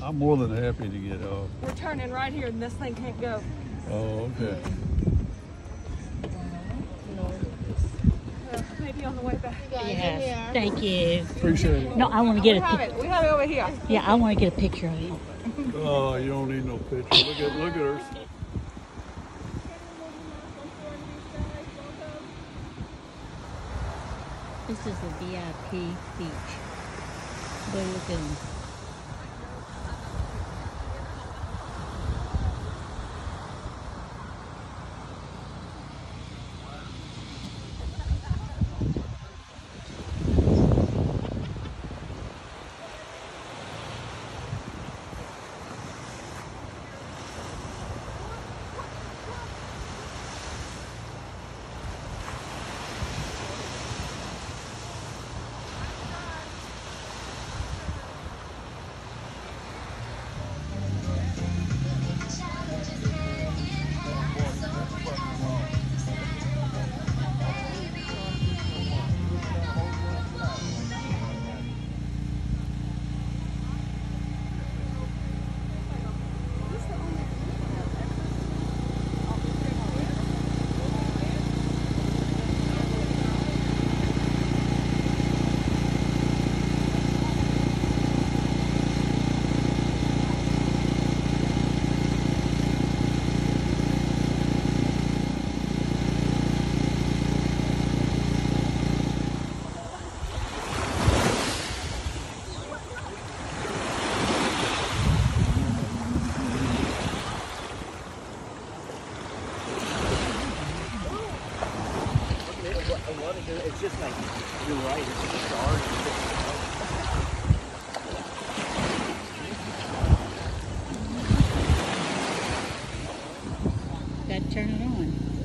I'm more than happy to get off. We're turning right here and this thing can't go. Oh, okay. Maybe on the way back. Yes, thank you. Appreciate it. No, I want to get We have it. We have it over here. Yeah, I want to get a picture of you. Oh, you don't need no picture. Look at her. This is the VIP beach. Blue Lagoon. It's just like, you're right, it's just dark. Got to turn it on.